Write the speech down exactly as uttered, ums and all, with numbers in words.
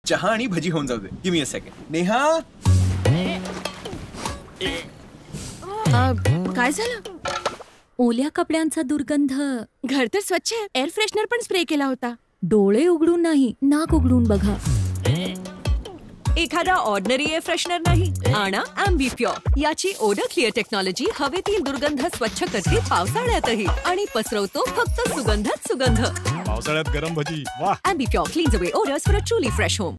चहा आणि भजी होऊन जाऊ दे. Give me a second. Neha, अ, काय झालं? ओल्या कपड्यांचा दुर्गंध. घर तर स्वच्छ आहे. एअर फ्रेशनर पण स्प्रे केला होता. डोळे उघडून नाही, नाक उघडून बघा. एखादा ऑर्डिनरी एअर फ्रेशनर नाही, आणा अँबिप्युर. याची ओडर क्लिअर टेक्नॉलॉजी हवेतील दुर्गंध स्वच्छ करते पावसाळ्यातही आणि पसरवतो फक्त सुगंधात सुगंध. पावसाळ्यात गरम भजी, वाह. Ambi Pur cleans away odours for a truly fresh home.